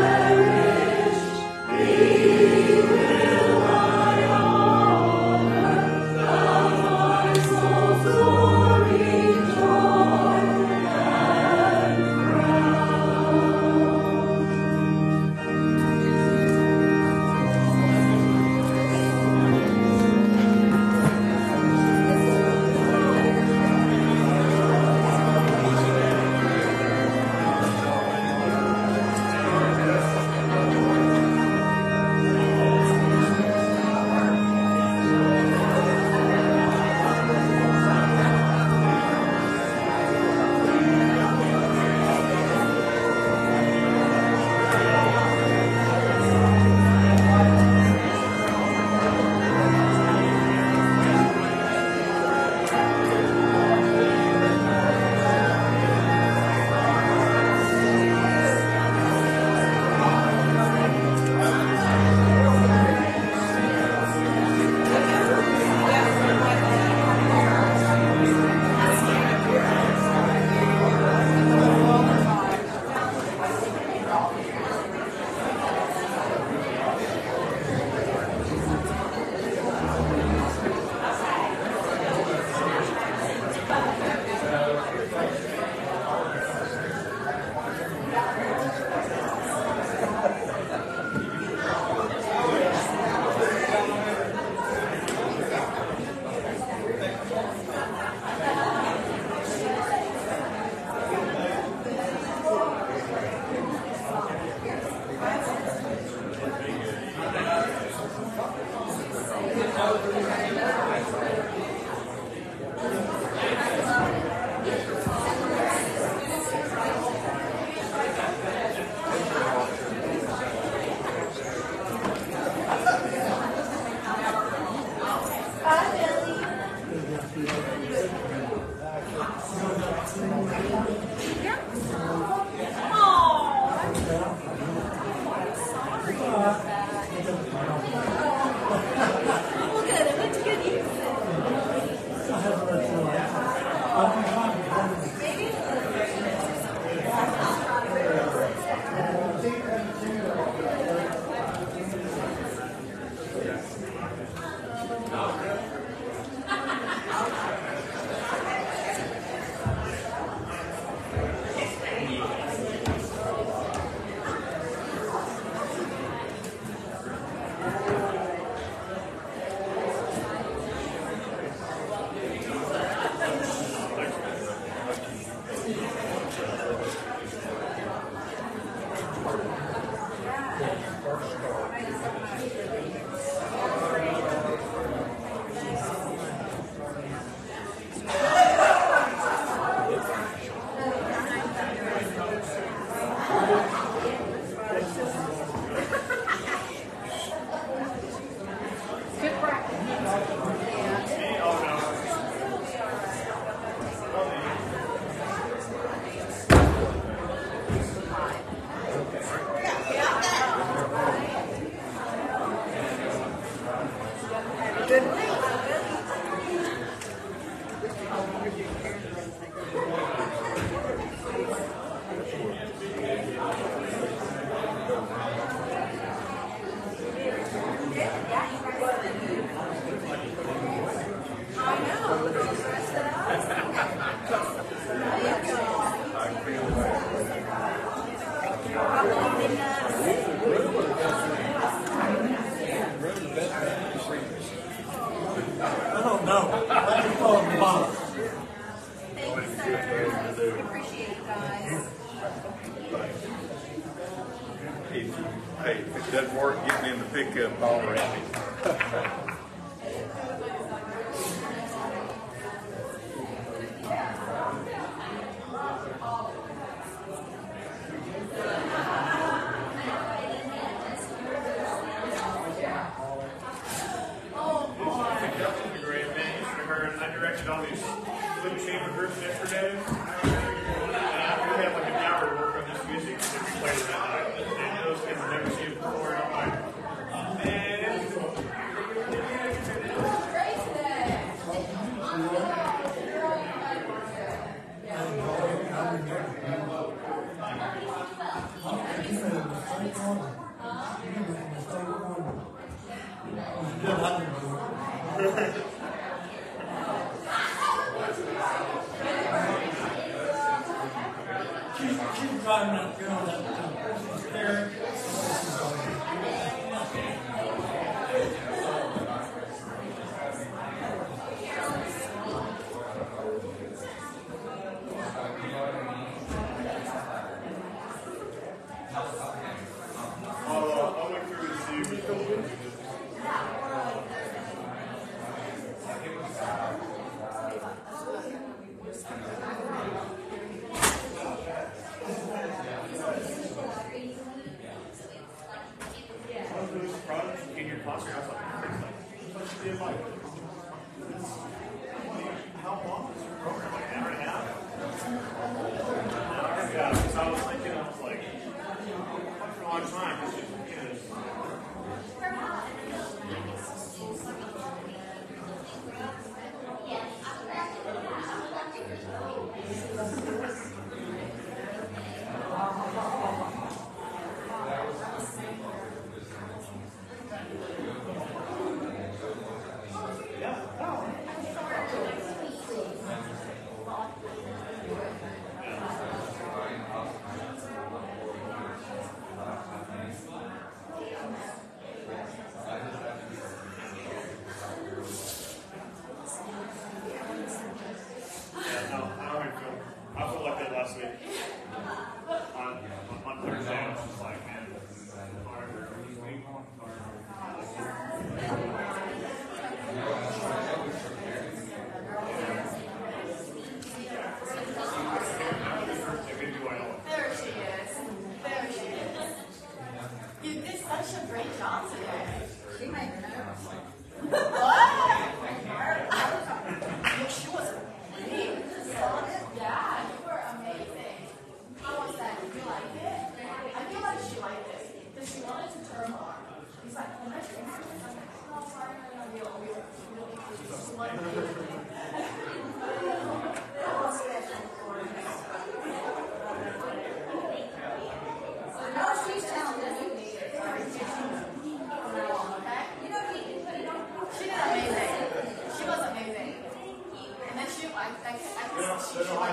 Hey, if it doesn't work, get me in the pickup, call Randy. I directed all these little chamber groups yesterday. And after we had like an hour to work on this music that we played that night. And those kids have never seen it before. And I'm like, man, it's cool. She's driving that girl that there. I'll look through to see which one. In your concert, I was like, what should be like? How long is your program? Like an hour and a half? Yeah, so I was thinking, I was like, for a long time, because you know, I felt like that last week. On Thursday, I was just like, man, harder this week. There she is. There she is. You did such a great job today. She made her nervous. What? She was great. Yeah, you were amazing. How was that? Did you like it? I feel like she liked it. Because she wanted to turn more. He's like, can I turn more? I'm like, no, sorry, no, we just wanted to do it. That was special for me. So now she's telling us you need it. Okay? You know, She did amazing. She was amazing. And then she, I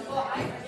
Well, I